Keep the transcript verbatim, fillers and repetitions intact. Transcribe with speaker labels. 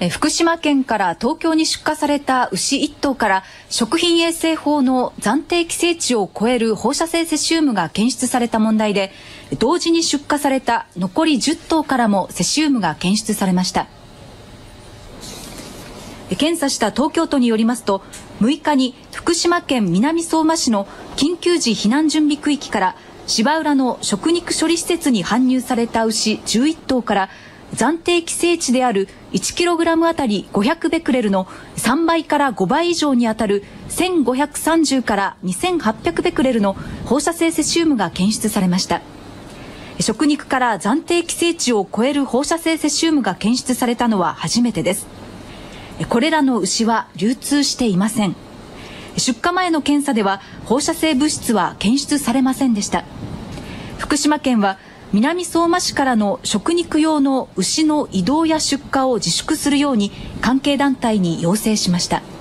Speaker 1: 福島県から東京に出荷された牛いっ頭から食品衛生法の暫定規制値を超える放射性セシウムが検出された問題で、同時に出荷された残りじゅっ頭からもセシウムが検出されました。検査した東京都によりますと、むいかに福島県南相馬市の緊急時避難準備区域から芝浦の食肉処理施設に搬入された牛じゅういっ頭から暫定規制値である いちキログラム あたりごひゃくベクレルのさんばいからごばい以上にあたるせんごひゃくさんじゅうからにせんはっぴゃくベクレルの放射性セシウムが検出されました。食肉から暫定規制値を超える放射性セシウムが検出されたのは初めてです。これらの牛は流通していません。出荷前の検査では放射性物質は検出されませんでした。福島県は南相馬市からの食肉用の牛の移動や出荷を自粛するように関係団体に要請しました。